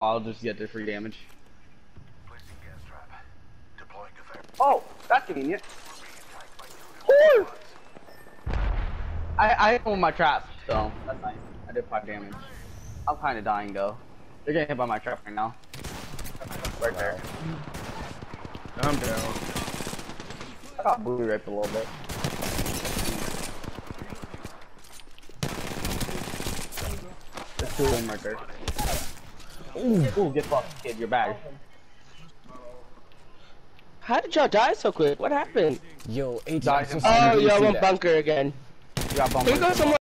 I'll just get the free damage. Oh, that's convenient. Woo! I hit with my trap, so that's nice. I did 5 damage. I'm kind of dying though. They're getting hit by my trap right now. Right there. I'm down. I got booty ripped a little bit. There's 2 of them right there. Ooh, get fucked, kid. You're back. How did y'all die so quick? What happened? Yo, 8 Died in Oh, y'all went bunker again. You got bumped. Here goes someone.